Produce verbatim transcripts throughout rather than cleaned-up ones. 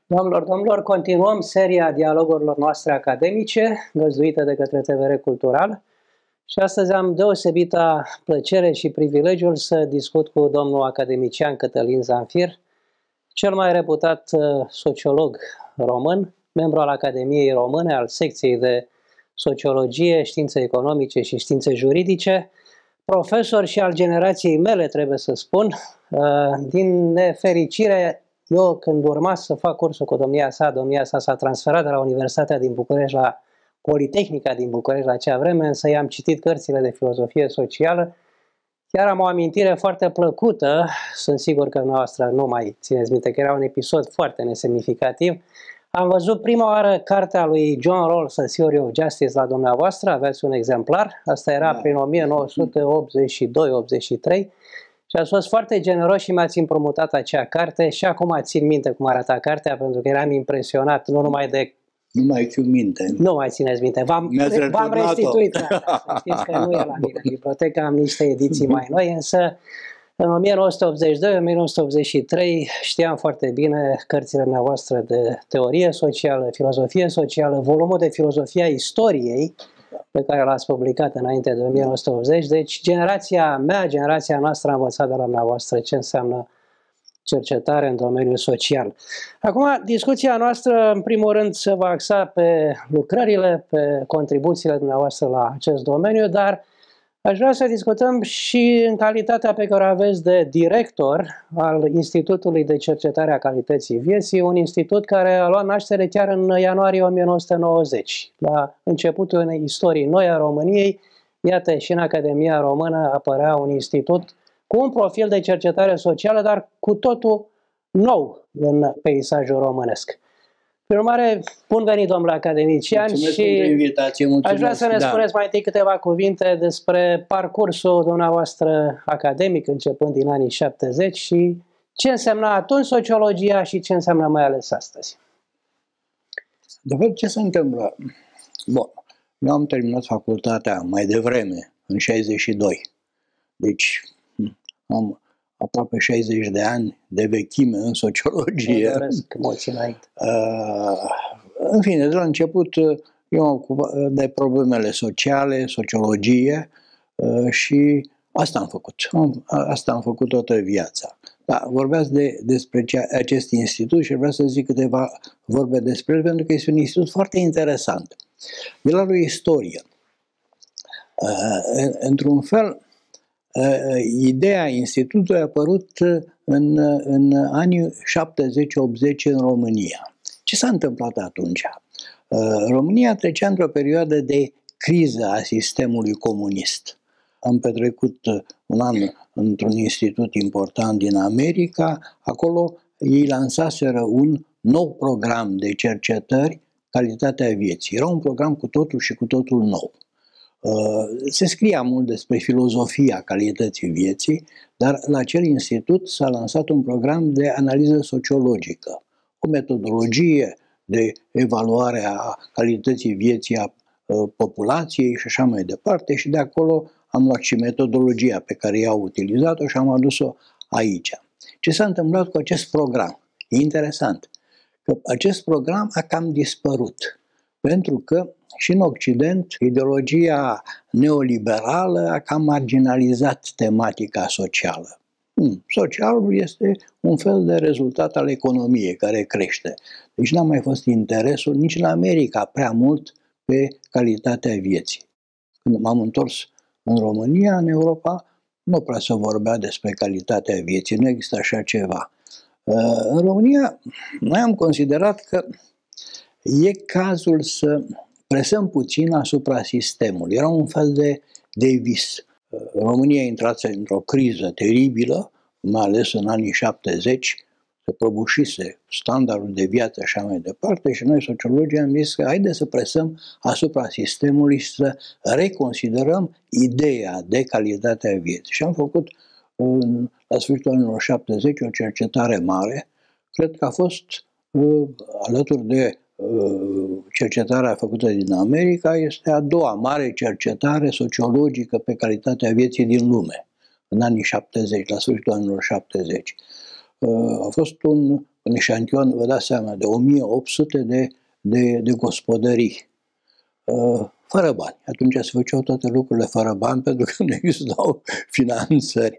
Doamnelor, domnilor, continuăm seria dialogurilor noastre academice, găzduită de către T V R Cultural. Și astăzi am deosebită plăcere și privilegiul să discut cu domnul academician Cătălin Zamfir, cel mai reputat sociolog român, membru al Academiei Române, al secției de Sociologie, Științe Economice și Științe Juridice, profesor și al generației mele, trebuie să spun. Din nefericire, eu când urma să fac cursul cu domnia sa, domnia sa s-a transferat de la Universitatea din București la Politehnica din București la acea vreme, însă i-am citit cărțile de filozofie socială. Chiar am o amintire foarte plăcută, sunt sigur că noastră nu mai țineți minte, că era un episod foarte nesemnificativ. Am văzut prima oară cartea lui John Rawls, A Theory of Justice, la dumneavoastră, aveți un exemplar, asta era prin o mie nouă sute optzeci și doi optzeci și trei și ați fost foarte generos și mi-ați împrumutat acea carte și acum țin minte cum arăta cartea, pentru că eram impresionat nu numai de... Nu mai țiu minte. Nu mai țineți minte. V-am restituit. Să știți că nu e la mine în bibliotecă, am niște ediții mai noi, însă în o mie nouă sute optzeci și doi o mie nouă sute optzeci și trei știam foarte bine cărțile noastre de teorie socială, filozofie socială, volumul de filozofia istoriei pe care l-ați publicat înainte de o mie nouă sute optzeci. Deci generația mea, generația noastră a învățat de la dumneavoastră ce înseamnă cercetare în domeniul social. Acum, discuția noastră, în primul rând, se va axa pe lucrările, pe contribuțiile dumneavoastră la acest domeniu, dar aș vrea să discutăm și în calitatea pe care o aveți de director al Institutului de Cercetare a Calității Vieții, un institut care a luat naștere chiar în ianuarie o mie nouă sute nouăzeci. La începutul unei istorii noi a României, iată, și în Academia Română apărea un institut cu un profil de cercetare socială, dar cu totul nou în peisajul românesc. Prin urmare, bun venit, domnule academician. Mulțumesc și pentru invitație. Mulțumesc. Aș vrea să ne da. spuneți mai întâi câteva cuvinte despre parcursul dumneavoastră academic, începând din anii șaptezeci, și ce însemna atunci sociologia și ce înseamnă mai ales astăzi. De fapt, ce se întâmplă? Bun, eu am terminat facultatea mai devreme, în șaizeci și doi. Deci, am aproape șaizeci de ani de vechime în sociologie. Doresc mulți înainte. Uh, în fine, de la început eu m-am ocupat de problemele sociale, sociologie uh, și asta am făcut. Asta am făcut toată viața. Da, vorbeați de, despre ce, acest institut și vreau să zic câteva vorbe despre el, pentru că este un institut foarte interesant. El are o istorie. Uh, într-un fel, ideea institutului a apărut în, în anii șaptezeci optzeci în România. Ce s-a întâmplat atunci? România trecea într-o perioadă de criză a sistemului comunist. Am petrecut un an într-un institut important din America, acolo ei lansaseră un nou program de cercetări, Calitatea Vieții. Era un program cu totul și cu totul nou. Se scria mult despre filozofia calității vieții, dar la acel institut s-a lansat un program de analiză sociologică, o metodologie de evaluare a calității vieții a populației și așa mai departe, și de acolo am luat și metodologia pe care i-au utilizat-o și am adus-o aici. Ce s-a întâmplat cu acest program? E interesant că acest program a cam dispărut, pentru că și în Occident, ideologia neoliberală a cam marginalizat tematica socială. Socialul este un fel de rezultat al economiei care crește. Deci n-a mai fost interesul nici în America prea mult pe calitatea vieții. Când m-am întors în România, în Europa, nu prea se vorbea despre calitatea vieții, nu există așa ceva. În România, noi am considerat că e cazul să presăm puțin asupra sistemului. Era un fel de, de vis. România a intrat într-o criză teribilă, mai ales în anii șaptezeci, se prăbușise standardul de viață și așa mai departe, și noi, sociologii, am zis că haide să presăm asupra sistemului și să reconsiderăm ideea de calitatea vieții. Și am făcut la sfârșitul anilor șaptezeci o cercetare mare. Cred că a fost alături de cercetarea făcută din America, este a doua mare cercetare sociologică pe calitatea vieții din lume, în anii șaptezeci, la sfârșitul anilor șaptezeci. A fost un un eșantion, vă dați seama, de o mie opt sute de, de, de gospodării, fără bani. Atunci se făceau toate lucrurile fără bani, pentru că nu existau finanțări.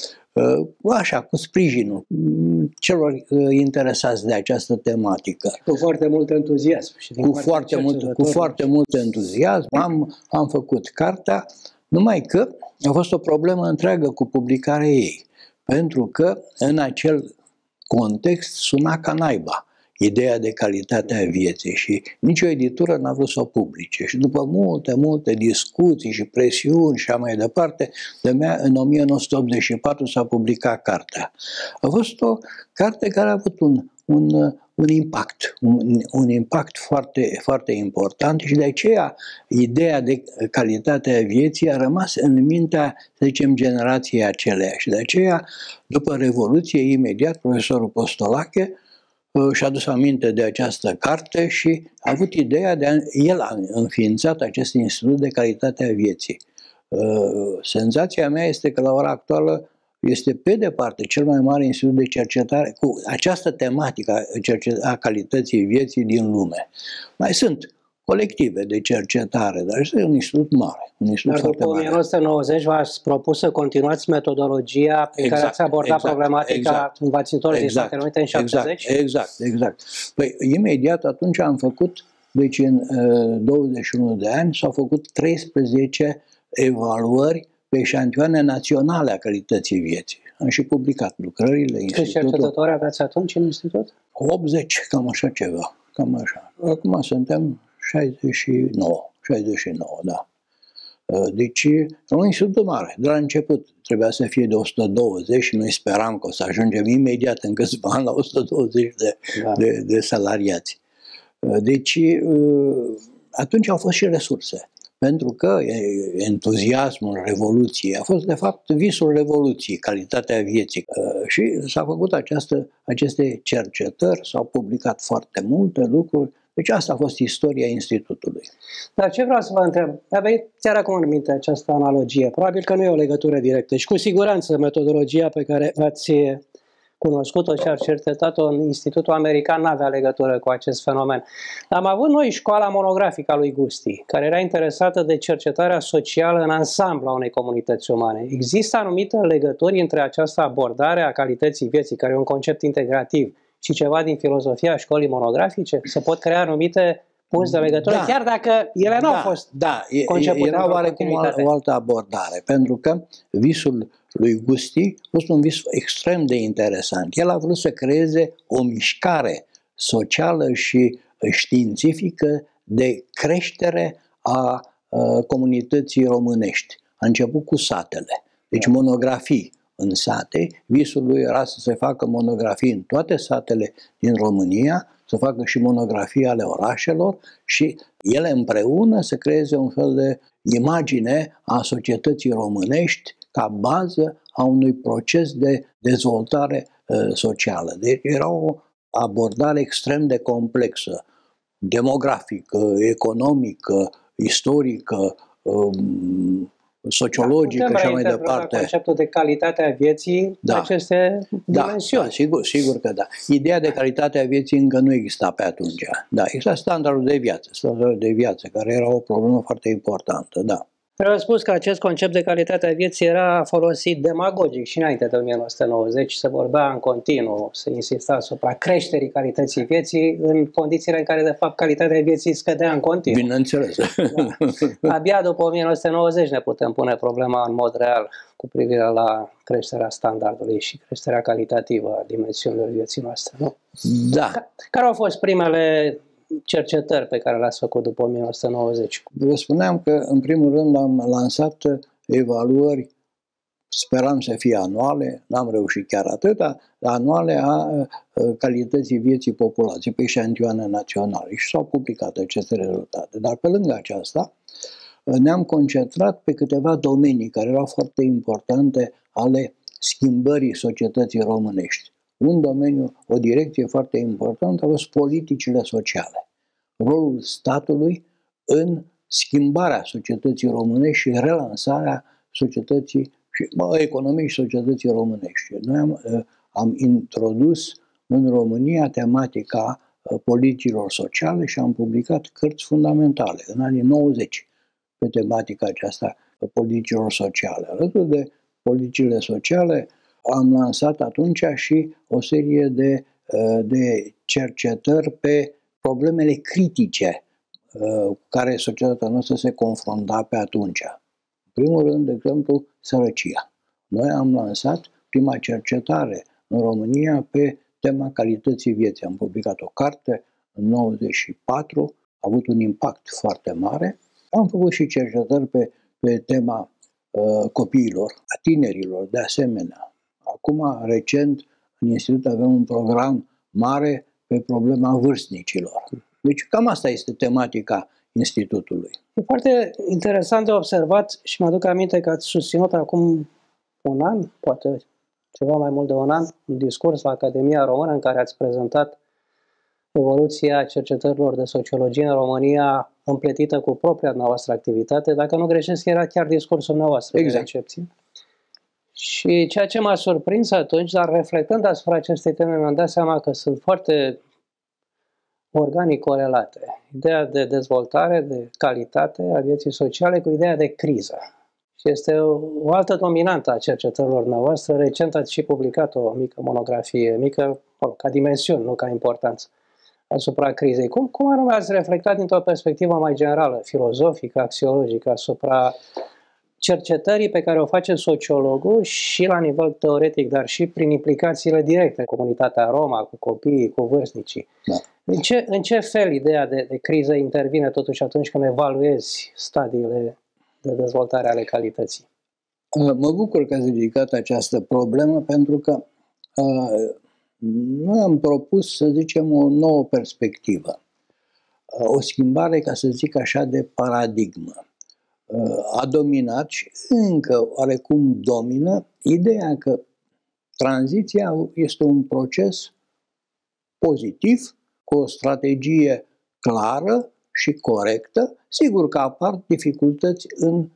Așa, cu sprijinul celor interesați de această tematică. Cu foarte mult entuziasm. Și cu, foarte mult, cu foarte mult entuziasm am, am făcut cartea, numai că a fost o problemă întreagă cu publicarea ei. Pentru că în acel context suna ca naiba ideea de calitate a vieții și nicio editură n-a vrut să o publice. Și după multe, multe discuții și presiuni și așa mai departe, de mea, în o mie nouă sute optzeci și patru s-a publicat cartea. A fost o carte care a avut un, un, un impact, un, un impact foarte, foarte important și de aceea ideea de calitate a vieții a rămas în mintea, să zicem, generației aceleia. Și de aceea, după Revoluție, imediat, profesorul Postolache și-a adus aminte de această carte și a avut ideea de a, el a înființat acest Institut de Calitate a Vieții. Senzația mea este că la ora actuală este pe departe cel mai mare institut de cercetare cu această tematică a calității vieții din lume. Mai sunt colective de cercetare, dar este un institut mare. Un institut dar foarte după o mie nouă sute nouăzeci v-ați propus să continuați metodologia pe exact, care ați abordat exact, problematica exact, învățătorilor din Statele Unite în șaptezeci? Exact, exact, exact. Păi, imediat atunci am făcut, deci în uh, douăzeci și unu de ani s-au făcut treisprezece evaluări pe eșantioane naționale a calității vieții. Am și publicat lucrările. Câți cercetători aveați atunci în institut? optzeci, cam așa ceva. Cam așa. Acum suntem șaizeci și nouă, șaizeci și nouă, da. Deci, e un institut mare. De la început trebuia să fie de o sută douăzeci și noi speram că o să ajungem imediat în câțiva ani la o sută douăzeci de, da. de, de salariați. Deci, atunci au fost și resurse. Pentru că entuziasmul Revoluției a fost, de fapt, visul Revoluției, calitatea vieții. Și s-a făcut această, aceste cercetări, s-au publicat foarte multe lucruri. Deci asta a fost istoria Institutului. Dar ce vreau să vă întreb? Aveți chiar acum în minte această analogie. Probabil că nu e o legătură directă și cu siguranță metodologia pe care ați cunoscut-o și ați cercetat-o în Institutul American nu avea legătură cu acest fenomen. Am avut noi școala monografică a lui Gusti, care era interesată de cercetarea socială în ansamblu a unei comunități umane. Există anumite legături între această abordare a calității vieții, care e un concept integrativ, și ceva din filozofia școlii monografice? Se pot crea anumite punți de legătură, da, chiar dacă ele nu da, au fost da, concepute era oarecum o altă abordare, pentru că visul lui Gusti a fost un vis extrem de interesant. El a vrut să creeze o mișcare socială și științifică de creștere a, a comunității românești. A început cu satele, deci monografii în sate. Visul lui era să se facă monografii în toate satele din România, să facă și monografii ale orașelor și ele împreună să creeze un fel de imagine a societății românești ca bază a unui proces de dezvoltare uh, socială. Deci era o abordare extrem de complexă, demografică, economică, istorică, um, sociologică, da, și așa mai departe. Conceptul de calitate a vieții, da, aceste dimensiuni. Da, da, sigur, sigur că da. Ideea de calitate a vieții încă nu exista pe atunci. Da, exista standardul de viață, standardul de viață, care era o problemă foarte importantă, da. Vreau spus că acest concept de calitate a vieții era folosit demagogic și înainte de o mie nouă sute nouăzeci, se vorbea în continuu, se insista asupra creșterii calității vieții în condițiile în care, de fapt, calitatea vieții scădea în continuu. Bineînțeles. Da. Abia după o mie nouă sute nouăzeci ne putem pune problema în mod real cu privire la creșterea standardului și creșterea calitativă a dimensiunilor vieții noastre, nu? Da. Care au fost primele cercetări pe care le-ați făcut după o mie nouă sute nouăzeci? Vă spuneam că, în primul rând, am lansat evaluări, speram să fie anuale, n-am reușit chiar atâta, anuale a calității vieții populației pe eșantioane naționale și s-au publicat aceste rezultate. Dar pe lângă aceasta ne-am concentrat pe câteva domenii care erau foarte importante ale schimbării societății românești. Un domeniu, o direcție foarte importantă a fost politicile sociale. Rolul statului în schimbarea societății românești și relansarea societății, și, bă, economiei și societății românești. Noi am, am introdus în România tematica politicilor sociale și am publicat cărți fundamentale în anii nouăzeci pe tematica aceasta politicilor sociale. Alături de politicile sociale am lansat atunci și o serie de, de cercetări pe problemele critice cu care societatea noastră se confrunta pe atunci. În primul rând, de exemplu, sărăcia. Noi am lansat prima cercetare în România pe tema calității vieții. Am publicat o carte în nouăzeci și patru, a avut un impact foarte mare. Am făcut și cercetări pe, pe tema uh, copiilor, a tinerilor, de asemenea. Acum, recent, în institut avem un program mare pe problema vârstnicilor. Deci cam asta este tematica institutului. E foarte interesant de observat și mă aduc aminte că ați susținut acum un an, poate ceva mai mult de un an, un discurs la Academia Română în care ați prezentat evoluția cercetărilor de sociologie în România împletită cu propria noastră activitate. Dacă nu greșesc, era chiar discursul noastră exact. De recepție. Și ceea ce m-a surprins atunci, dar reflectând asupra acestei teme, mi-am dat seama că sunt foarte organic corelate. Ideea de dezvoltare, de calitate a vieții sociale cu ideea de criză. Și este o, o altă dominantă a cercetărilor noastre. Recent ați și publicat o mică monografie, mică ca dimensiuni, nu ca importanță, asupra crizei. Cum, cum anume ați reflectat dintr-o perspectivă mai generală, filozofică, axiologică, asupra cercetării pe care o face sociologul și la nivel teoretic, dar și prin implicațiile directe, comunitatea Roma, cu copiii, cu vârstnicii. Da. În, ce, în ce fel ideea de, de criză intervine totuși atunci când evaluezi stadiile de dezvoltare ale calității? Mă bucur că ați ridicat această problemă pentru că uh, noi am propus, să zicem, o nouă perspectivă. Uh, o schimbare, ca să zic așa, de paradigmă. A dominat și încă oarecum domină ideea că tranziția este un proces pozitiv, cu o strategie clară și corectă. Sigur că apar dificultăți în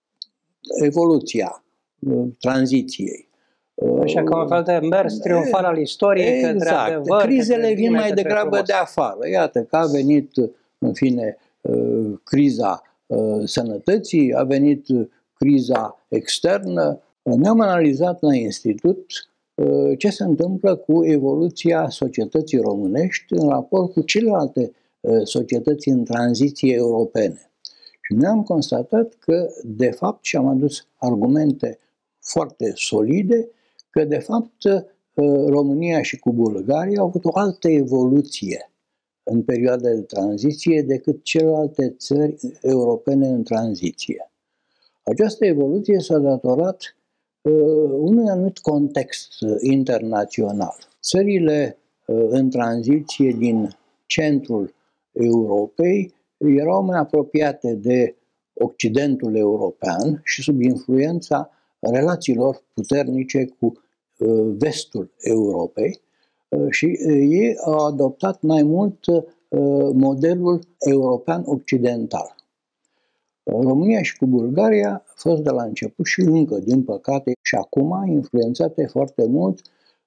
evoluția tranziției. Așa ca un fel de mers triumfal al istoriei exact. Către adevăr. Crizele către vin mai degrabă frumos. De afară. Iată că a venit, în fine, criza sănătății, a venit criza externă. Ne-am analizat la institut ce se întâmplă cu evoluția societății românești în raport cu celelalte societăți în tranziție europene. Și noi am constatat că, de fapt, și am adus argumente foarte solide, că, de fapt, România și cu Bulgaria au avut o altă evoluție în perioada de tranziție decât celelalte țări europene în tranziție. Această evoluție s-a datorat uh, unui anumit context internațional. Țările uh, în tranziție din centrul Europei erau mai apropiate de Occidentul european și sub influența relațiilor puternice cu uh, vestul Europei, și ei au adoptat mai mult modelul european occidental. România și cu Bulgaria a fost de la început și încă, din păcate, și acum influențate foarte mult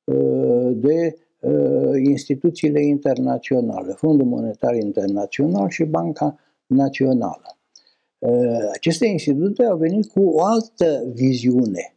de instituțiile internaționale, Fondul Monetar Internațional și Banca Națională. Aceste institute au venit cu o altă viziune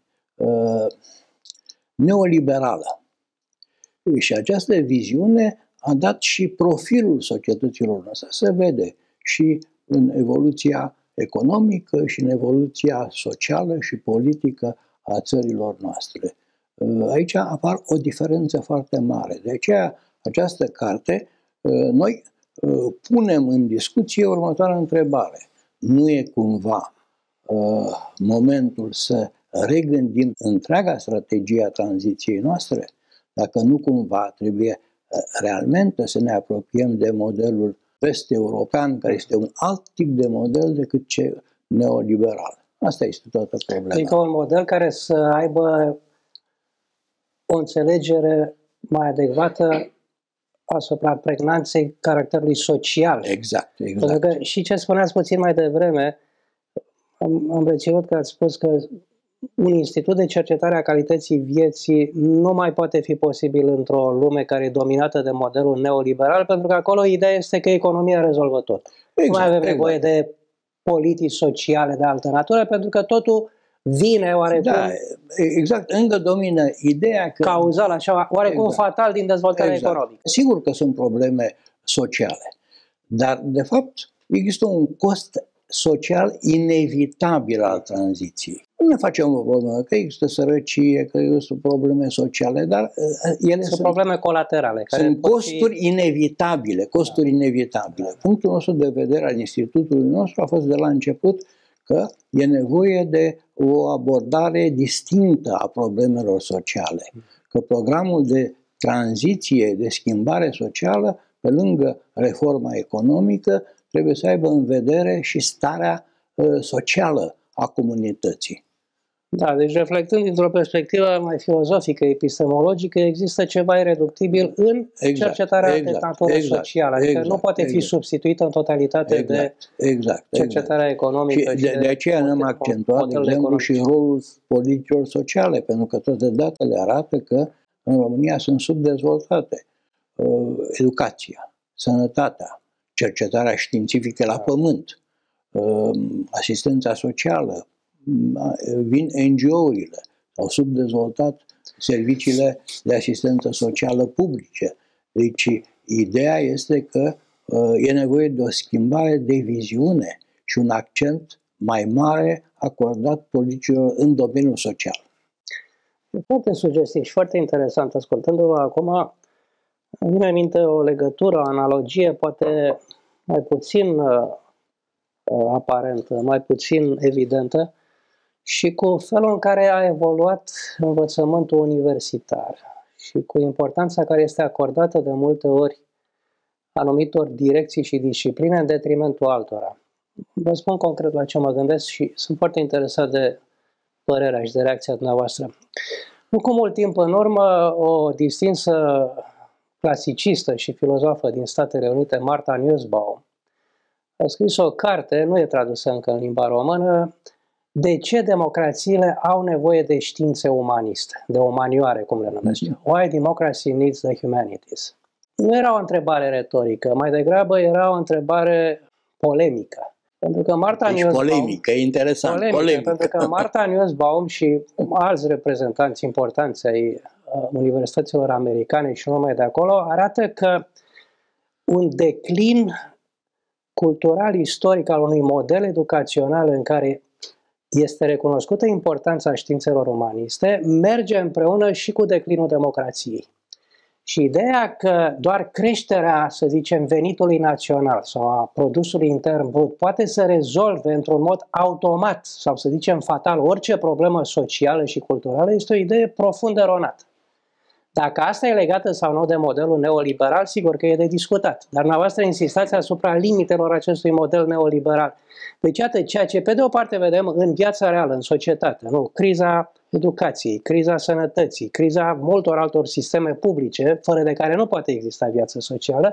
neoliberală. Și această viziune a dat și profilul societăților noastre. Se vede și în evoluția economică și în evoluția socială și politică a țărilor noastre. Aici apar o diferență foarte mare. De aceea, această carte, noi punem în discuție următoarea întrebare. Nu e cumva momentul să regândim întreaga strategie a tranziției noastre? Dacă nu cumva trebuie realmente să ne apropiem de modelul vest-european, care este un alt tip de model decât cel neoliberal. Asta este toată problema. Adică un model care să aibă o înțelegere mai adecvată asupra pregnanței caracterului social. Exact, exact. Pentru că și ce spuneați puțin mai devreme, am, am reținut că ați spus că un institut de cercetare a calității vieții nu mai poate fi posibil într-o lume care e dominată de modelul neoliberal, pentru că acolo ideea este că economia rezolvă tot. Exact, nu mai avem exact. nevoie de politici sociale de altă natură, pentru că totul vine oarecum... Da, exact, încă domină ideea că... cauzal, așa, oarecum exact. fatal din dezvoltarea exact. economică. Sigur că sunt probleme sociale, dar, de fapt, există un cost social inevitabil al tranziției. Nu ne facem o problemă că există sărăcie, că există probleme sociale, dar ele sunt, sunt probleme colaterale. Care sunt costuri fi... inevitabile, costuri da. inevitabile. Punctul nostru de vedere al institutului nostru a fost de la început că e nevoie de o abordare distinctă a problemelor sociale. Că programul de tranziție, de schimbare socială, pe lângă reforma economică, trebuie să aibă în vedere și starea uh, socială a comunității. Da, deci reflectând dintr-o perspectivă mai filozofică, epistemologică, există ceva ireductibil în exact, cercetarea exact, de natură exact, socială, adică exact, nu poate fi exact. substituită în totalitate exact, de exact, cercetarea exact. economică. Și de, de aceea ne-am accentuat, de exemplu, economic. și rolul politicilor sociale, pentru că toate datele arată că în România sunt subdezvoltate. Uh, educația, sănătatea, cercetarea științifică la pământ, asistența socială, vin N G O-urile, au subdezvoltat serviciile de asistență socială publice. Deci, ideea este că e nevoie de o schimbare de viziune și un accent mai mare acordat politicilor în domeniul social. E foarte sugestiv și foarte interesant. Ascultându-vă acum, îmi vine în minte o legătură, o analogie, poate mai puțin uh, aparentă, mai puțin evidentă, și cu felul în care a evoluat învățământul universitar și cu importanța care este acordată de multe ori anumitor direcții și discipline în detrimentul altora. Vă spun concret la ce mă gândesc și sunt foarte interesat de părerea și de reacția dumneavoastră. Nu cu mult timp în urmă, o distinsă clasicistă și filozofă din Statele Unite, Martha Nussbaum, a scris o carte, nu e tradusă încă în limba română, De ce democrațiile au nevoie de științe umaniste, de umanioare, cum le numesc eu. Why democracy needs the humanities. Nu era o întrebare retorică, mai degrabă era o întrebare polemică. Pentru că Martha deci Nussbaum, polemică, interesant, polemică, polemică. Pentru că Martha Nussbaum și alți reprezentanți importanți ai universităților americane și numai de acolo arată că un declin cultural istoric al unui model educațional în care este recunoscută importanța științelor umaniste, merge împreună și cu declinul democrației. Și ideea că doar creșterea, să zicem, venitului național sau a produsului intern brut poate să rezolve într-un mod automat sau, să zicem, fatal orice problemă socială și culturală este o idee profund eronată. Dacă asta e legată sau nu de modelul neoliberal, sigur că e de discutat. Dar dumneavoastră insistați asupra limitelor acestui model neoliberal. Deci, iată, ceea ce pe de o parte vedem în viața reală, în societate, nu? Criza educației, criza sănătății, criza multor altor sisteme publice, fără de care nu poate exista viață socială,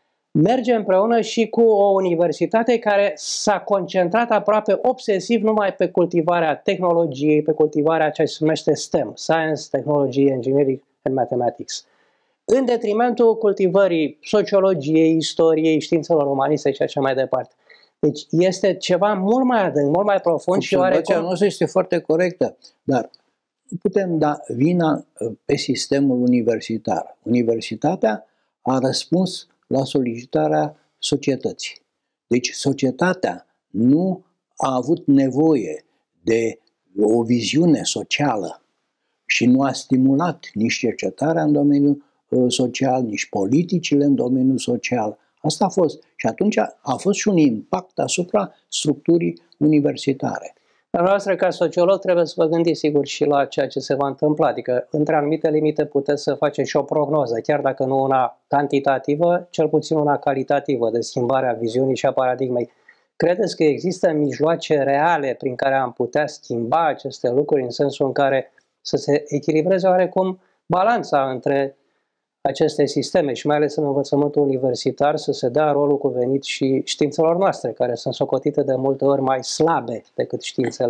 merge împreună și cu o universitate care s-a concentrat aproape obsesiv numai pe cultivarea tehnologiei, pe cultivarea ce se numește STEM, Science, Technology, Engineering and Mathematics, în detrimentul cultivării sociologiei, istoriei, științelor umaniste și așa mai departe. Deci este ceva mult mai adânc, mult mai profund și oarecum... Observația noastră este foarte corectă, dar nu putem da vina pe sistemul universitar. Universitatea a răspuns la solicitarea societății. Deci societatea nu a avut nevoie de o viziune socială și nu a stimulat nici cercetarea în domeniul social, nici politicile în domeniul social. Asta a fost. Și atunci a fost și un impact asupra structurii universitare. Dar noastră, ca sociolog, trebuie să vă gândiți sigur și la ceea ce se va întâmpla. Adică, între anumite limite, puteți să faceți și o prognoză, chiar dacă nu una cantitativă, cel puțin una calitativă, de schimbarea viziunii și a paradigmei. Credeți că există mijloace reale prin care am putea schimba aceste lucruri, în sensul în care să se echilibreze oarecum balanța între aceste sisteme și mai ales în învățământul universitar să se dea rolul cuvenit și științelor noastre, care sunt socotite de multe ori mai slabe decât științele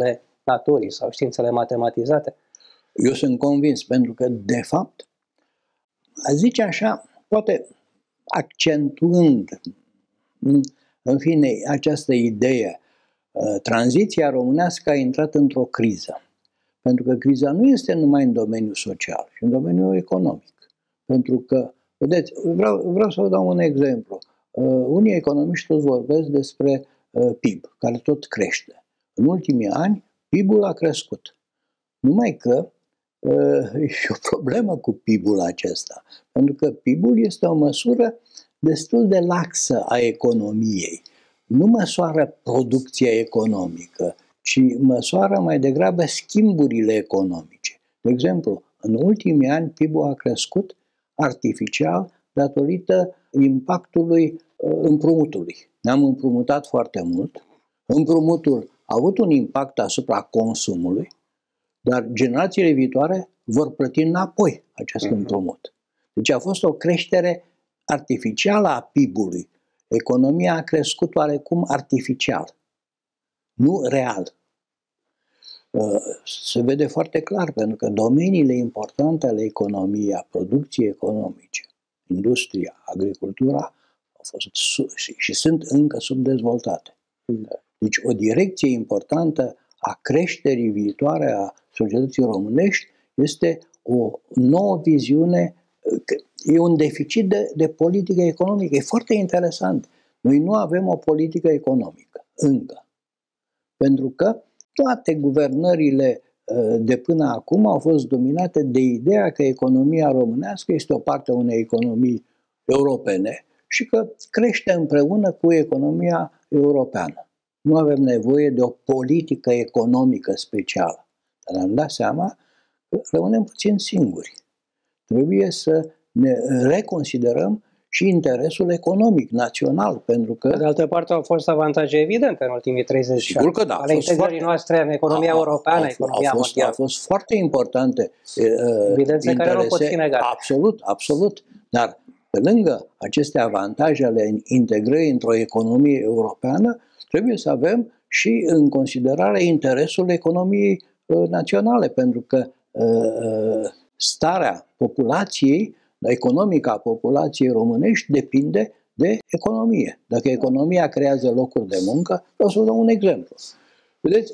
naturii sau științele matematizate? Eu sunt convins, pentru că, de fapt, a zice așa, poate accentuând, în fine, această idee, tranziția românească a intrat într-o criză. Pentru că criza nu este numai în domeniul social, ci în domeniul economic. Pentru că, vedeți, vreau, vreau să vă dau un exemplu. Unii economiști tot vorbesc despre P I B, care tot crește. În ultimii ani, P I B-ul a crescut. Numai că e o problemă cu P I B-ul acesta. Pentru că P I B-ul este o măsură destul de laxă a economiei. Nu măsoară producția economică, ci măsoară mai degrabă schimburile economice. De exemplu, în ultimii ani P I B-ul a crescut artificial datorită impactului împrumutului. Ne-am împrumutat foarte mult. Împrumutul a avut un impact asupra consumului, dar generațiile viitoare vor plăti înapoi acest împrumut. Deci a fost o creștere artificială a P I B-ului. Economia a crescut oarecum artificial, nu real. Se vede foarte clar, pentru că domeniile importante ale economiei, a producției economice, industria, agricultura, au fost și, și sunt încă subdezvoltate. Deci o direcție importantă a creșterii viitoare a societății românești este o nouă viziune. E un deficit de, de politică economică. E foarte interesant. Noi nu avem o politică economică încă. Pentru că toate guvernările de până acum au fost dominate de ideea că economia românească este o parte a unei economii europene și că crește împreună cu economia europeană. Nu avem nevoie de o politică economică specială. Dar am dat seama că rămânem puțin singuri. Trebuie să ne reconsiderăm și interesul economic național, pentru că... De altă parte, au fost avantaje evidente în ultimii treizeci de ani. Că da, ale integrării noastre în economia a, europeană, a, economia a fost, mondială. Au fost foarte importante evidențe care nu pot fi negate. Absolut, absolut. Dar pe lângă aceste avantaje ale integrării într-o economie europeană, trebuie să avem și în considerare interesul economiei naționale, pentru că starea populației, economica a populației românești depinde de economie. Dacă economia creează locuri de muncă, o să vă dau un exemplu. Vedeți,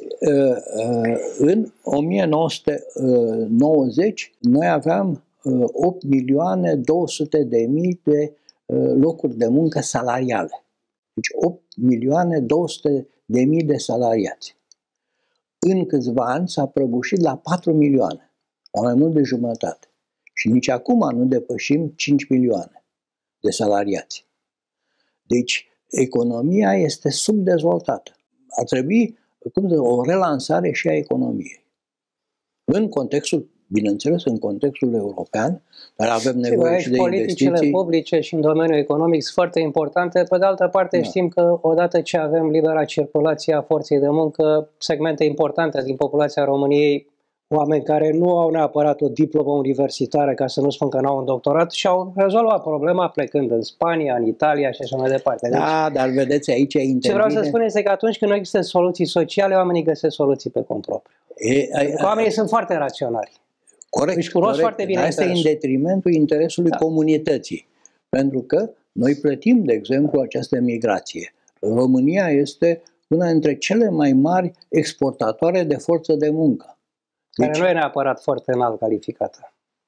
în o mie nouă sute nouăzeci noi aveam opt milioane două sute de mii de locuri de muncă salariale. Deci opt milioane două sute de mii de salariați. În câțiva ani s-a prăbușit la patru milioane, la mai mult de jumătate. Și nici acum nu depășim cinci milioane de salariați. Deci, economia este subdezvoltată. Ar trebui cum să, o relansare și a economiei. În contextul, bineînțeles, în contextul european, dar avem nevoie și de politicile investiții. publice și în domeniul economic sunt foarte importante. Pe de altă parte, da. știm că odată ce avem libera circulație a forței de muncă, segmente importante din populația României, oameni care nu au neapărat o diplomă universitară, ca să nu spun că nu au un doctorat, și-au rezolvat problema plecând în Spania, în Italia și așa mai departe. Deci, da, dar vedeți, aici intervine... Ce vreau să spun este că atunci când nu există soluții sociale, oamenii găsesc soluții pe cont propriu. E, a, a, oamenii a, sunt foarte raționali. Corect, își cunosc corect. foarte bine Asta e în detrimentul interesului da. comunității. Pentru că noi plătim, de exemplu, această migrație. România este una dintre cele mai mari exportatoare de forță de muncă. Care deci, nu e neapărat foarte înalt calificată.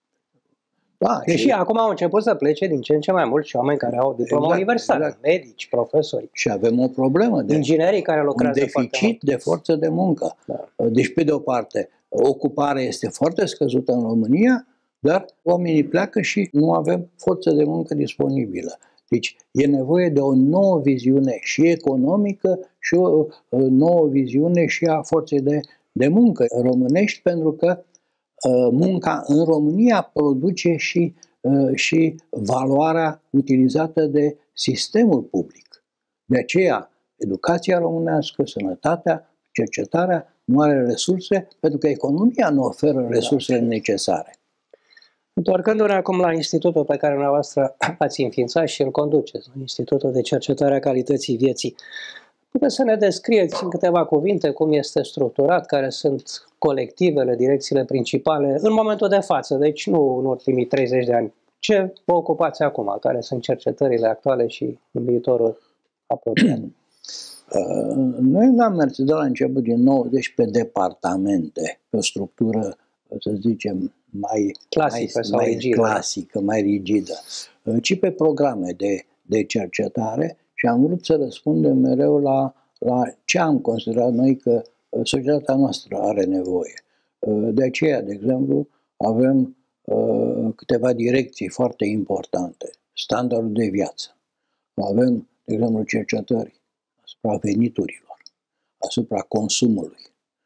Da, Deși și acum au început să plece din ce în ce mai mulți și oameni care au diplomă exact, universitară, exact. medici, profesori. Și avem o problemă de inginerii care lucrează un deficit de forță de muncă. Da. Deci, pe de o parte, ocuparea este foarte scăzută în România, dar oamenii pleacă și nu avem forță de muncă disponibilă. Deci e nevoie de o nouă viziune și economică și o nouă viziune și a forței de, de muncă românești, pentru că munca în România produce și, și valoarea utilizată de sistemul public. De aceea, educația românească, sănătatea, cercetarea nu are resurse, pentru că economia nu oferă resursele necesare. Întorcându-ne acum la institutul pe care dumneavoastră ați înființat și îl conduceți, Institutul de Cercetare a Calității Vieții, Puteți să ne descrieți în câteva cuvinte cum este structurat, care sunt colectivele, direcțiile principale în momentul de față, deci nu în ultimii treizeci de ani. Ce vă ocupați acum? Care sunt cercetările actuale și în viitorul apropiat? Noi n-am mers de la început din nouăzeci pe departamente, pe o structură, să zicem, mai clasică, mai, sau mai rigidă. clasică, mai rigidă, ci pe programe de, de cercetare și am vrut să răspundem mereu la, la ce am considerat noi că societatea noastră are nevoie. De aceea, de exemplu, avem uh, câteva direcții foarte importante. Standardul de viață. Avem, de exemplu, cercetări asupra veniturilor, asupra consumului,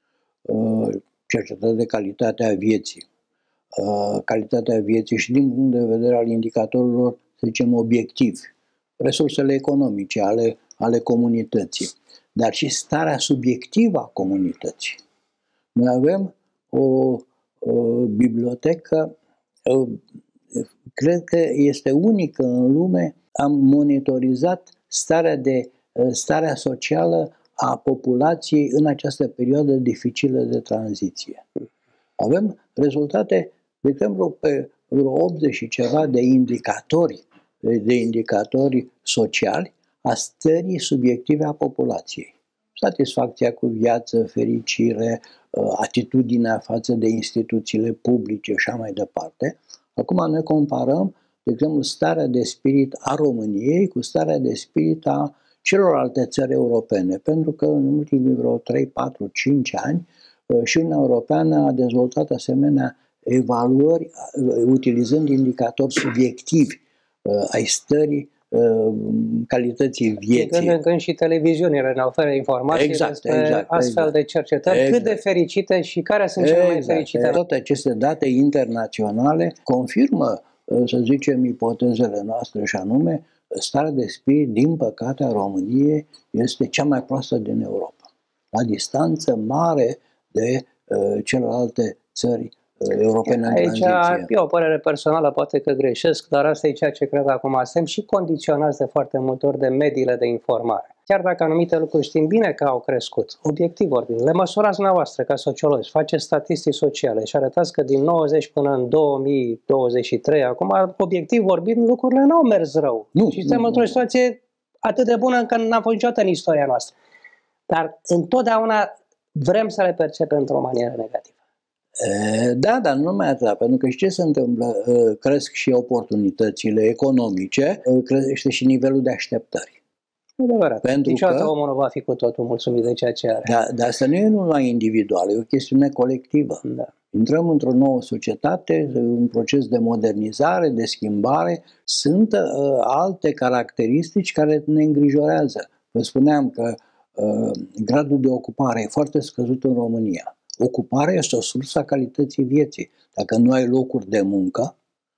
cercetări de calitatea vieții, calitatea vieții și din punct de vedere al indicatorilor, să zicem, obiectivi, resursele economice ale, ale comunității, dar și starea subiectivă a comunității. Noi avem o, o bibliotecă, o, cred că este unică în lume, am monitorizat starea de starea socială a populației în această perioadă dificilă de tranziție. Avem rezultate, de exemplu, pe vreo optzeci și ceva de indicatori, de indicatori sociali a stării subiective a populației. Satisfacția cu viață, fericire, atitudinea față de instituțiile publice și așa mai departe. Acum ne comparăm, de exemplu, starea de spirit a României cu starea de spirit a celorlalte țări europene, pentru că în ultimii vreo trei, patru, cinci ani și Uniunea Europeană a dezvoltat asemenea evaluări utilizând indicatori subiectivi ai stării, calității vieții. Când în când și televiziunile ne oferă informații exact, despre exact, astfel exact. de cercetări, exact. Cât de fericite și care sunt cele exact. mai fericite. Toate aceste date internaționale confirmă, să zicem, ipotezele noastre și anume, starea de spirit, din păcate, a României este cea mai proastă din Europa. La distanță mare de uh, celelalte țări uh, europene în Aici tranziție. e o părere personală, poate că greșesc, dar asta e ceea ce cred acum. Suntem și condiționați de foarte multe ori de mediile de informare. Chiar dacă anumite lucruri știm bine că au crescut, obiectiv vorbind, le măsurați dumneavoastră ca sociologi, faceți statistici sociale și arătați că din nouăzeci până în două mii douăzeci și trei, acum, obiectiv vorbind, lucrurile n-au mers rău. Nu, și suntem nu, într-o nu. situație atât de bună încât n-am fost niciodată în istoria noastră. Dar întotdeauna vrem să le percepem într-o manieră negativă. Da, dar nu numai atât, pentru că și ce se întâmplă? Cresc și oportunitățile economice, crește și nivelul de așteptări. Adevărat. Pentru Niciodată că omul nu va fi cu totul mulțumit de ceea ce are. Da, dar asta nu e numai individuală, e o chestiune colectivă. Da. Intrăm într-o nouă societate, un proces de modernizare, de schimbare. Sunt uh, alte caracteristici care ne îngrijorează. Vă spuneam că uh, gradul de ocupare e foarte scăzut în România. Ocuparea este o sursă a calității vieții. Dacă nu ai locuri de muncă,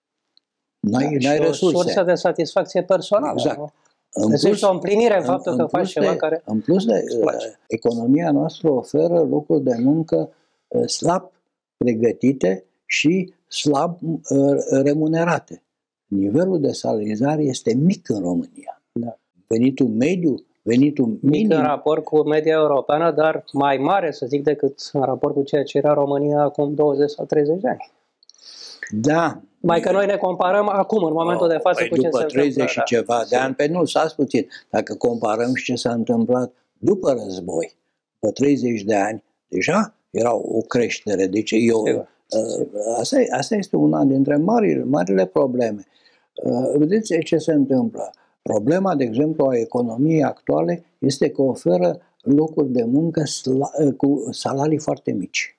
nu ai, Da, n-ai și resurse. o sursă de satisfacție personală. Exact. Nu? În Deci plus, este o împlinire în în, faptul în că faci plus ceva de, care În plus de, îți place. economia noastră oferă locuri de muncă uh, slab pregătite și slab uh, remunerate. Nivelul de salarizare este mic în România. Da. Venitul mediu, venitul mic minim, în raport cu media europeană, dar mai mare, să zic, decât în raport cu ceea ce era România acum douăzeci sau treizeci de ani. da. Mai că noi ne comparăm acum, în momentul de față, Păi cu ce după se treizeci întâmplă. și ceva de ani, pe nu, s-a puțin. Dacă comparăm și ce s-a întâmplat după război, după treizeci de ani, deja era o creștere. Deci eu, asta, asta este una dintre marile, marile probleme. Vedeți ce se întâmplă? Problema, de exemplu, a economiei actuale este că oferă locuri de muncă cu salarii foarte mici.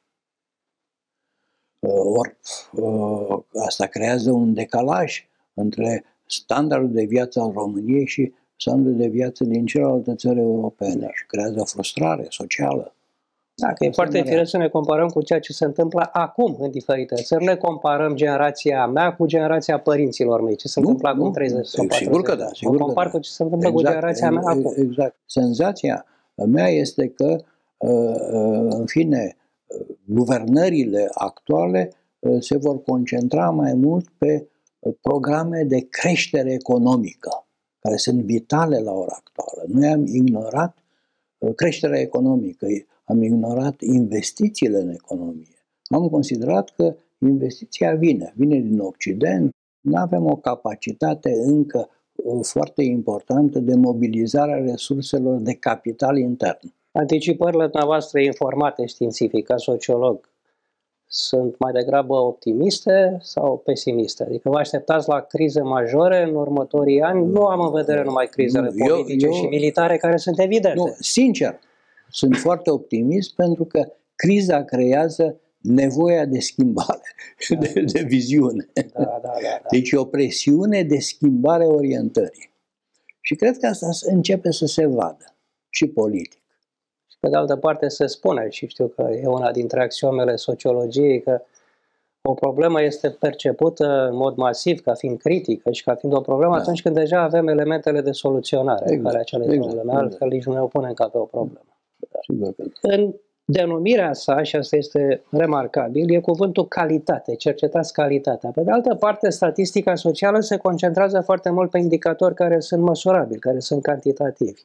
Or, asta creează un decalaj între standardul de viață al României și standardul de viață din celelalte țări europene și creează frustrare socială. Da, că e foarte firesc să ne comparăm cu ceea ce se întâmplă acum în diferite țări. Ne comparăm generația mea cu generația părinților mei. Ce se nu, întâmplă nu, acum treizeci sau patruzeci. Sigur că da. Sigur mă compar că da. cu ce se întâmplă exact, cu generația mea acum. Exact. Senzația mea este că, în fine, guvernările actuale se vor concentra mai mult pe programe de creștere economică, care sunt vitale la ora actuală. Noi am ignorat creșterea economică, am ignorat investițiile în economie. Am considerat că investiția vine, vine din Occident, nu avem o capacitate încă foarte importantă de mobilizare a resurselor de capital intern. Anticipările dumneavoastră informate științific, ca sociolog, sunt mai degrabă optimiste sau pesimiste? Adică vă așteptați la crize majore în următorii ani? Nu am în vedere numai crizele Nu, eu, politice eu, și militare, care sunt evidente. Nu, sincer, sunt foarte optimist pentru că criza creează nevoia de schimbare, da. de, de viziune. Da, da, da, da. Deci e o presiune de schimbare orientării. Și cred că asta începe să se vadă și politic. Pe de altă parte se spune, și știu că e una dintre axiomele sociologiei, că o problemă este percepută în mod masiv ca fiind critică și ca fiind o problemă da. atunci când deja avem elementele de soluționare exact. ale acelei exact. probleme, altfel nici nu ne opunem ca pe o problemă. Sigur că în denumirea sa, și asta este remarcabil, e cuvântul calitate, cercetați calitatea. Pe de altă parte, statistica socială se concentrează foarte mult pe indicatori care sunt măsurabili, care sunt cantitativi.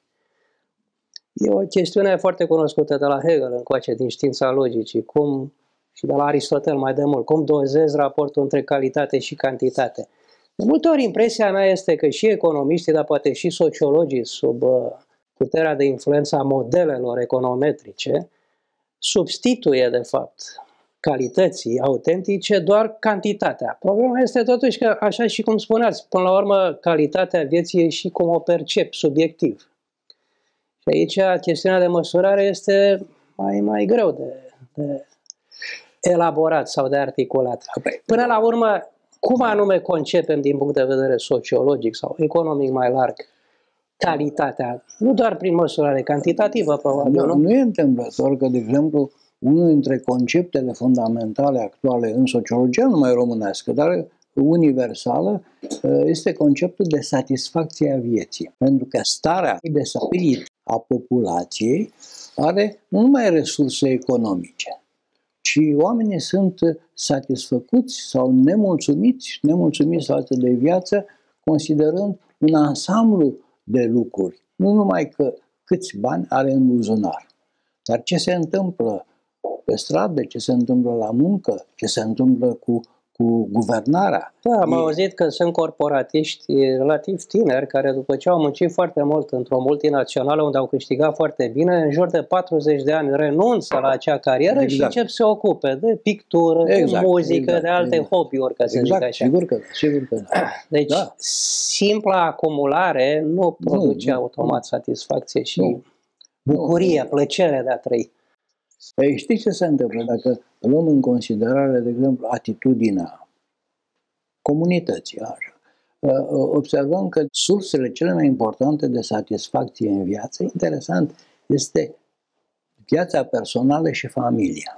E o chestiune foarte cunoscută de la Hegel încoace din știința logicii, cum, și de la Aristotel mai de mult, cum dozezi raportul între calitate și cantitate. De multe ori impresia mea este că și economiștii, dar poate și sociologii, sub puterea de influență a modelelor econometrice, substituie, de fapt, calității autentice doar cantitatea. Problema este totuși că, așa și cum spuneați, până la urmă, calitatea vieții e și cum o percep subiectiv. Și aici chestiunea de măsurare este mai, mai greu de, de elaborat sau de articulat. Până la urmă, cum anume concepem din punct de vedere sociologic sau economic mai larg calitatea? Nu doar prin măsurare cantitativă, probabil, nu? Nu e întâmplător că, de exemplu, unul dintre conceptele fundamentale actuale în sociologia, nu numai românească, dar universală, este conceptul de satisfacție a vieții. Pentru că starea de spirit a populației are nu numai resurse economice, ci oamenii sunt satisfăcuți sau nemulțumiți, nemulțumiți față de viață, considerând un ansamblu de lucruri. Nu numai că câți bani are în buzunar, dar ce se întâmplă pe stradă, ce se întâmplă la muncă, ce se întâmplă cu cu guvernarea. Da, am e... auzit că sunt corporatiști relativ tineri care, după ce au muncit foarte mult într-o multinațională unde au câștigat foarte bine, în jur de patruzeci de ani renunță la acea carieră exact. și încep să se ocupe de pictură, exact, de muzică, exact, de alte exact. hobby-uri, ca să exact, zic așa. Sigur că, sigur că da. Deci, da. simpla acumulare nu produce nu, automat nu. satisfacție și nu. bucurie, nu. plăcere de a trăi. Păi știi ce se întâmplă? Dacă luăm în considerare, de exemplu, atitudinea comunității, așa, observăm că sursele cele mai importante de satisfacție în viață, interesant, este viața personală și familia.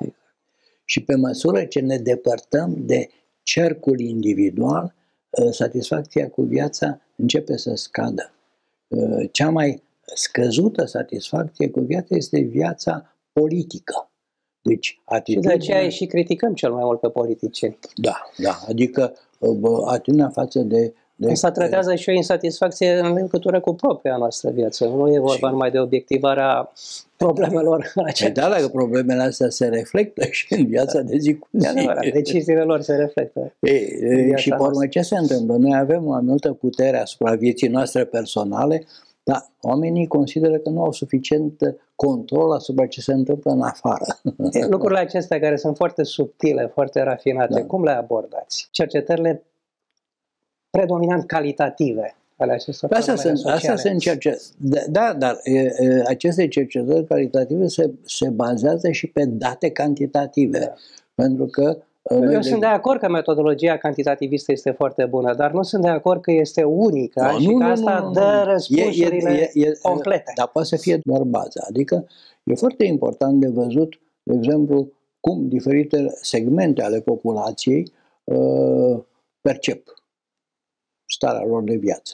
Și pe măsură ce ne depărtăm de cercul individual, satisfacția cu viața începe să scadă. Cea mai scăzută satisfacție cu viața este viața politică. Deci, atitudinea... Și de aceea și criticăm cel mai mult pe politicieni. Da, da, adică atitudinea față de... de Asta tratează și o insatisfacție în legătură cu propria noastră viață. Nu e vorba și... numai de obiectivarea problemelor. Păi da, dacă problemele astea se reflectă și în viața de zi cu zi. De adevărat, deciziile lor se reflectă. E, și pe urmă ce se întâmplă? Noi avem mai multă putere asupra vieții noastre personale, dar oamenii consideră că nu au suficient control asupra ce se întâmplă în afară. Lucrurile acestea care sunt foarte subtile, foarte rafinate, da. Cum le abordați? Cercetările predominant calitative ale acestor asta se, asta se încerce. Da, dar e, e, aceste cercetări calitative se, se bazează și pe date cantitative. Da. Pentru că Eu de... sunt de acord că metodologia cantitativistă este foarte bună, dar nu sunt de acord că este unică no, și nu, că asta nu, nu, dă răspunsurile e, e, e, complete. Dar poate să fie doar baza. Adică e foarte important de văzut, de exemplu, cum diferite segmente ale populației uh, percep starea lor de viață.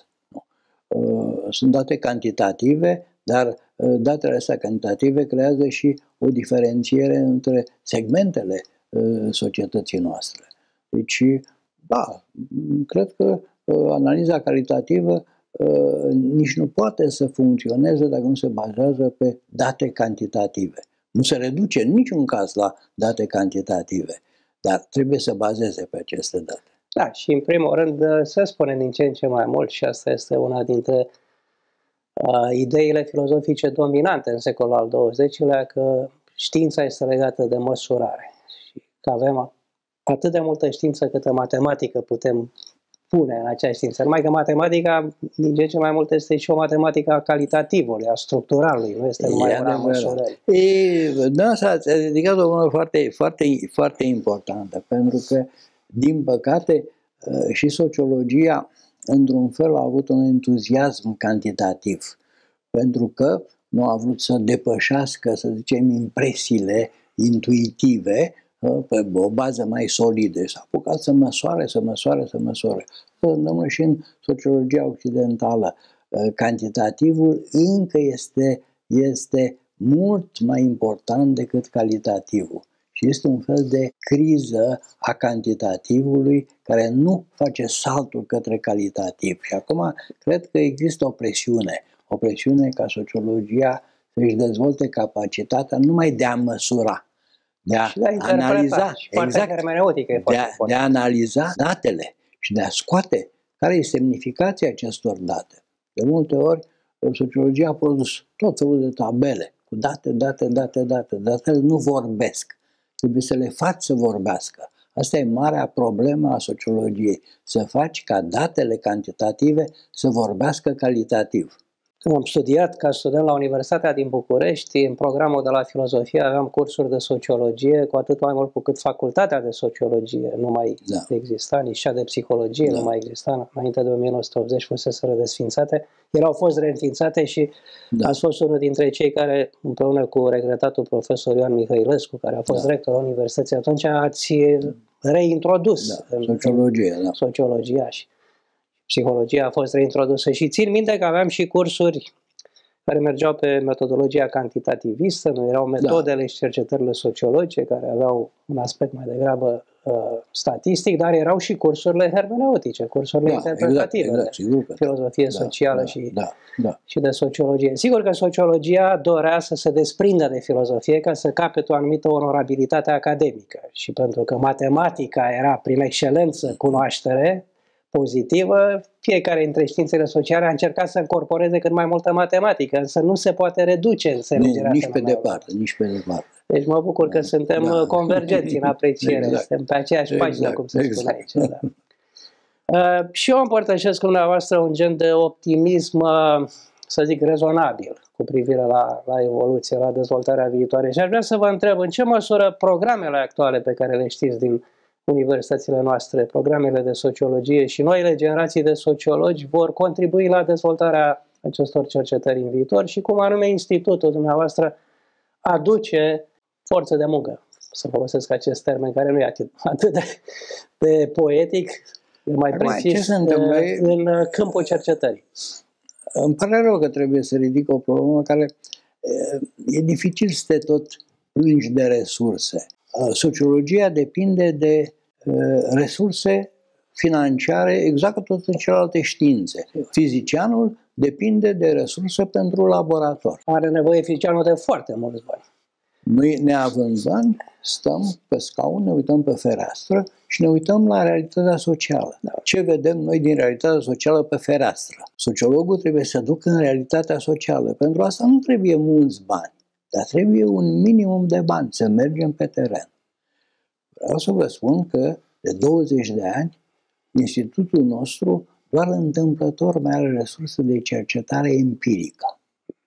Uh, sunt date cantitative, dar uh, datele astea cantitative creează și o diferențiere între segmentele societății noastre. Deci, da, cred că analiza calitativă nici nu poate să funcționeze dacă nu se bazează pe date cantitative. Nu se reduce în niciun caz la date cantitative, dar trebuie să bazeze pe aceste date. Da, și în primul rând se spune din ce în ce mai mult, și asta este una dintre uh, ideile filozofice dominante în secolul al douăzecilea, că știința este legată de măsurare și că avem atât de multă știință câtă matematică putem pune în acea știință. Numai că matematica, din ce în ce mai mult, este și o matematică a calitativului, a structuralului, nu este numai una a măsurării. Da, s-a ridicat o problemă foarte, foarte, foarte importantă, pentru că, din păcate, și sociologia, într-un fel, a avut un entuziasm cantitativ, pentru că nu a vrut să depășească, să zicem, impresiile intuitive pe o bază mai solidă. S-a apucat să măsoare, să măsoare, să măsoare. Întâmplă și în sociologia occidentală. Cantitativul încă este, este mult mai important decât calitativul. Și este un fel de criză a cantitativului care nu face saltul către calitativ. Și acum cred că există o presiune, o presiune ca sociologia să-și dezvolte capacitatea numai de a măsura, de a analiza, exact, de a, de a analiza datele și de a scoate care este semnificația acestor date. De multe ori, sociologia a produs tot felul de tabele cu date, date, date, date. Datele nu vorbesc. Trebuie să le faci să vorbească. Asta e marea problemă a sociologiei. Să faci ca datele cantitative să vorbească calitativ. Când am studiat ca student la Universitatea din București, în programul de la filozofie aveam cursuri de sociologie, cu atât mai mult cu cât facultatea de sociologie nu mai da. exista, nici cea de psihologie da. nu mai exista. Înainte de o mie nouă sute optzeci fuseseră desfințate. Ele au fost reînființate și da. ați fost unul dintre cei care, împreună cu regretatul profesor Ioan Mihăilescu, care a fost da. rector al Universității atunci, ați reintrodus da. sociologia. Da. sociologia și psihologia a fost reintrodusă și țin minte că aveam și cursuri care mergeau pe metodologia cantitativistă, nu erau metodele da. și cercetările sociologice care aveau un aspect mai degrabă uh, statistic, dar erau și cursurile hermeneutice, cursurile da, interpretative exact, exact, de filozofie da, socială da, și, da, da. și de sociologie. Sigur că sociologia dorea să se desprindă de filozofie ca să capete o anumită onorabilitate academică și pentru că matematica era prin excelență cunoaștere pozitivă, fiecare dintre științele sociale a încercat să încorporeze cât mai multă matematică, însă nu se poate reduce înțelegerea. Nici pe departe, nici pe departe. Deci mă bucur că suntem da. convergenți în apreciere, exact. suntem pe aceeași exact. pagină, cum se exact. spune aici. Da. Uh, și eu împărtășesc cu dumneavoastră un gen de optimism, uh, să zic, rezonabil cu privire la, la evoluție, la dezvoltarea viitoare. Și aș vrea să vă întreb în ce măsură programele actuale pe care le știți din universitățile noastre, programele de sociologie și noile generații de sociologi vor contribui la dezvoltarea acestor cercetări în viitor și cum anume institutul dumneavoastră aduce forță de muncă, să folosesc acest termen care nu e atât, atât de, de poetic, e mai precis, în câmpul cercetării. Îmi pare rău că trebuie să ridic o problemă care e dificil să te tot plângi de resurse. Sociologia depinde de resurse financiare exact ca toate celelalte științe. Fizicianul depinde de resurse pentru laborator. Are nevoie fizicianul de foarte mulți bani. Noi, neavând bani, stăm pe scaun, ne uităm pe fereastră și ne uităm la realitatea socială. Ce vedem noi din realitatea socială pe fereastră? Sociologul trebuie să ducă în realitatea socială. Pentru asta nu trebuie mulți bani, dar trebuie un minimum de bani, să mergem pe teren. Vreau să vă spun că de douăzeci de ani, institutul nostru doar întâmplător mai are resurse de cercetare empirică.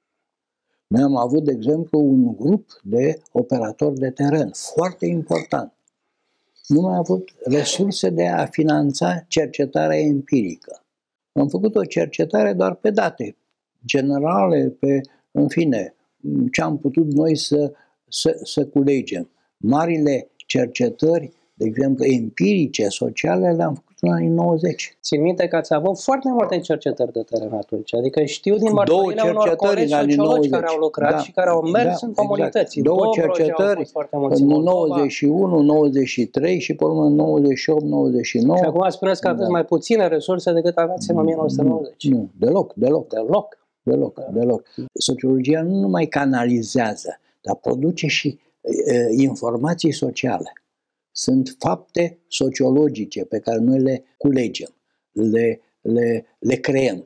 Noi am avut, de exemplu, un grup de operatori de teren, foarte important. Nu am avut resurse de a finanța cercetarea empirică. Am făcut o cercetare doar pe date generale, pe, în fine, ce am putut noi să, să, să culegem. Marile cercetări, de exemplu, empirice, sociale, le-am făcut în anii nouăzeci. Țin minte că ați avut foarte multe cercetări de teren atunci, adică știu din mărturile unor colegi sociologi care au lucrat da, și care au mers da, în comunități. Exact. Două cercetări în nouăzeci și unu, nouăzeci și trei și pe urmă în nouăzeci și opt, nouăzeci și nouă. Și acum spuneți că aveți da. mai puține resurse decât aveați în o mie nouă sute nouăzeci. Nu, nu deloc, deloc. Deloc. Deloc, da. deloc. Sociologia nu numai canalizează, dar produce și e, informații sociale. Sunt fapte sociologice pe care noi le culegem, le, le, le creăm.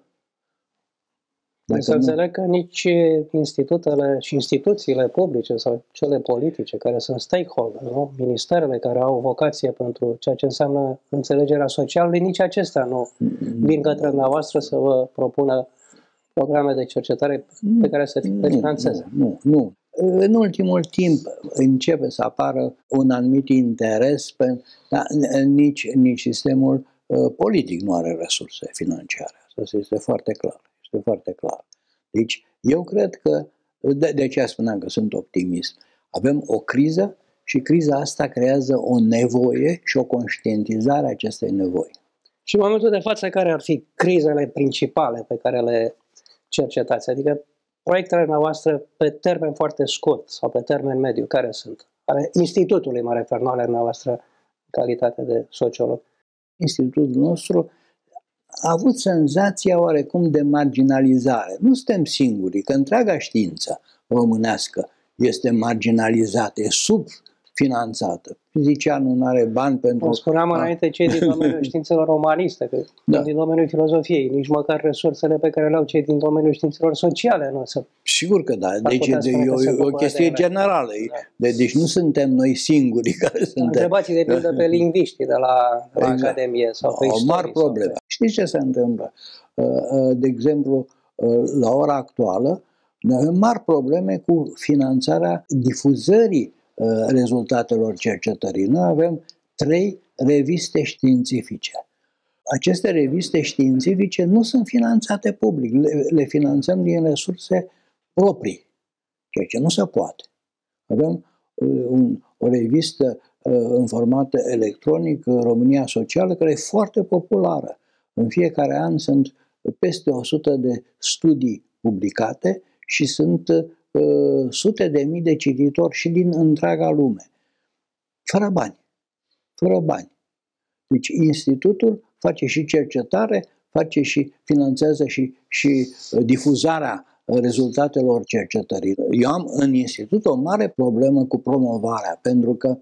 Dacă să nu... înțeleg că nici institutele și instituțiile publice sau cele politice care sunt stakeholder, nu? Ministerele care au vocație pentru ceea ce înseamnă înțelegerea socială, nici acestea nu vin către dumneavoastră să vă propună programe de cercetare pe care să le finanțeze. Nu, nu, nu. În ultimul timp începe să apară un anumit interes, pe, dar nici, nici sistemul uh, politic nu are resurse financiare. Asta este foarte clar. Este foarte clar. Deci, eu cred că, de, de aceea spuneam că sunt optimist, avem o criză și criza asta creează o nevoie și o conștientizare a acestei nevoi. Și în momentul de față, care ar fi crizele principale pe care le cercetați? Adică proiectele noastre pe termen foarte scurt sau pe termen mediu, care sunt? Ale institutului mă refer, nu ale noastre în calitate de sociolog. Institutul nostru a avut senzația oarecum de marginalizare. Nu suntem singuri, că întreaga știință românească este marginalizată, e subfinanțată. Fizicianul nu are bani pentru... O spuneam a... înainte cei din domeniul științelor umaniste, că da. din domeniul filozofiei, nici măcar resursele pe care le au cei din domeniul științelor sociale nu sunt. Sigur că da, deci de, e o, o chestie de generală. Da. De, deci nu suntem noi singuri care suntem... Întrebați de pildă pe lingviștii de la, la exact. Academie sau pe istorie. O mare problemă. Pe... Știți ce se întâmplă? De exemplu, la ora actuală, noi avem mari probleme cu finanțarea difuzării rezultatelor cercetării. Noi avem trei reviste științifice. Aceste reviste științifice nu sunt finanțate public, le, le finanțăm din resurse proprii, ceea ce nu se poate. Avem un, o revistă în format electronic, România Socială, care e foarte populară. În fiecare an sunt peste o sută de studii publicate și sunt uh, sute de mii de cititori și din întreaga lume. Fără bani. Fără bani. Deci institutul face și cercetare, face și finanțează și, și difuzarea rezultatelor cercetării. Eu am în institut o mare problemă cu promovarea, pentru că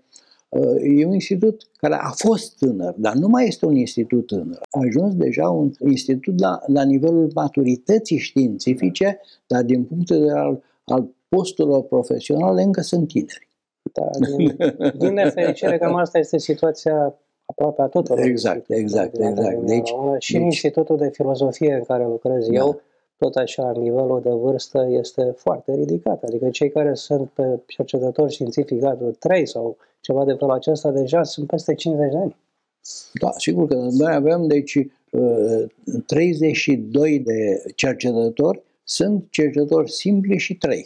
e un institut care a fost tânăr, dar nu mai este un institut tânăr. A ajuns deja un institut la, la nivelul maturității științifice, dar din punct de vedere al, al posturilor profesionale încă sunt tineri. Da, din, din nefericire, cam asta este situația aproape a tuturor. Exact, exact, exact. Deci, și deci, în Institutul de Filozofie în care lucrez da. eu, tot așa, nivelul de vârstă este foarte ridicat. Adică cei care sunt pe cercetători științific gradul trei sau ceva de felul acesta, deja sunt peste cincizeci de ani. Da, sigur că noi avem, deci, treizeci și doi de cercetători, sunt cercetători simpli și trei.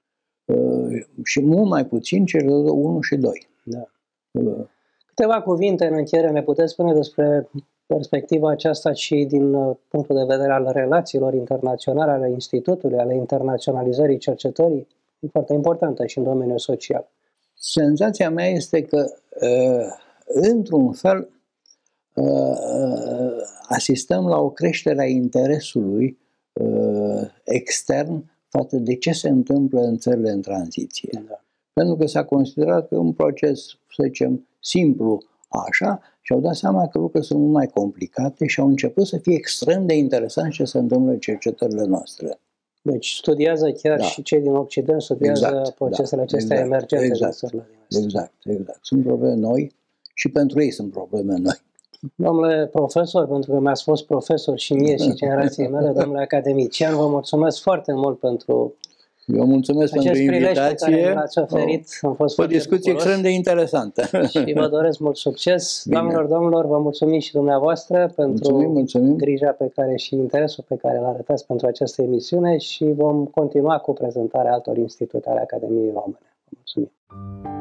Și mult mai puțin cercetători unu și doi. Da. Câteva cuvinte în încheiere ne puteți spune despre perspectiva aceasta și din punctul de vedere al relațiilor internaționale ale Institutului, ale internaționalizării cercetării, e foarte importantă și în domeniul social. Senzația mea este că, într-un fel, asistăm la o creștere a interesului extern față de ce se întâmplă în țările în tranziție. Da. Pentru că s-a considerat că e un proces, să zicem, simplu așa, și au dat seama că lucrurile sunt mult mai complicate și au început să fie extrem de interesant ce se întâmplă în cercetările noastre. Deci studiază chiar da. și cei din Occident, studiază exact, procesele da, acestea exact, emergente exact, din țările din Est. Exact, exact. Sunt probleme noi și pentru ei sunt probleme noi. Domnule profesor, pentru că mi-ați fost profesor și mie și generației mele, domnule academician, vă mulțumesc foarte mult pentru Eu mulțumesc pentru invitație. Oferit. Am fost o discuție extrem de interesantă. Și vă doresc mult succes. Bine. Doamnelor, domnilor, vă mulțumim și dumneavoastră pentru mulțumim, mulțumim. grija pe care și interesul pe care îl arătați pentru această emisiune și vom continua cu prezentarea altor institute ale Academiei Române. Vă mulțumim.